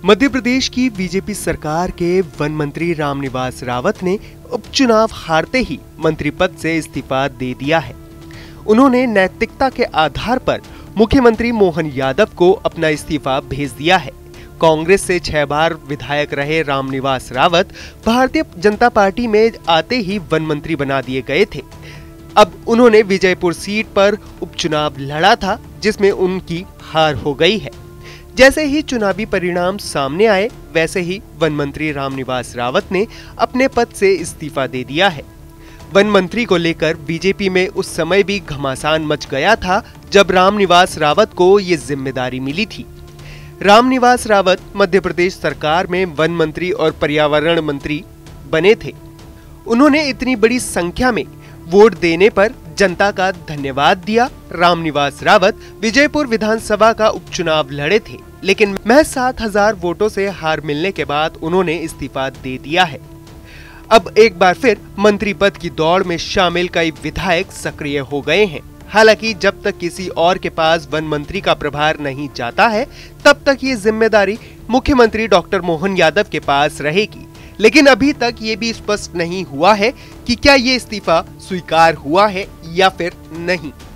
मध्य प्रदेश की बीजेपी सरकार के वन मंत्री रामनिवास रावत ने उपचुनाव हारते ही मंत्री पद से इस्तीफा दे दिया है। उन्होंने नैतिकता के आधार पर मुख्यमंत्री मोहन यादव को अपना इस्तीफा भेज दिया है। कांग्रेस से 6 बार विधायक रहे रामनिवास रावत भारतीय जनता पार्टी में आते ही वन मंत्री बना दिए गए थे। अब उन्होंने विजयपुर सीट पर उपचुनाव लड़ा था, जिसमें उनकी हार हो गई है। जैसे ही चुनावी परिणाम सामने आए, वैसे ही वन मंत्री रामनिवास रावत ने अपने पद से इस्तीफा दे दिया है। वन मंत्री को लेकर बीजेपी में उस समय भी घमासान मच गया था जब रामनिवास रावत को ये जिम्मेदारी मिली थी। रामनिवास रावत मध्य प्रदेश सरकार में वन मंत्री और पर्यावरण मंत्री बने थे। उन्होंने इतनी बड़ी संख्या में वोट देने पर जनता का धन्यवाद दिया। रामनिवास रावत विजयपुर विधानसभा का उपचुनाव लड़े थे, लेकिन महज 7,000 वोटों से हार मिलने के बाद उन्होंने इस्तीफा दे दिया है। अब एक बार फिर मंत्री पद की दौड़ में शामिल कई विधायक सक्रिय हो गए हैं। हालांकि जब तक किसी और के पास वन मंत्री का प्रभार नहीं जाता है, तब तक ये जिम्मेदारी मुख्यमंत्री डॉक्टर मोहन यादव के पास रहेगी। लेकिन अभी तक ये भी स्पष्ट नहीं हुआ है कि क्या ये इस्तीफा स्वीकार हुआ है या फिर नहीं।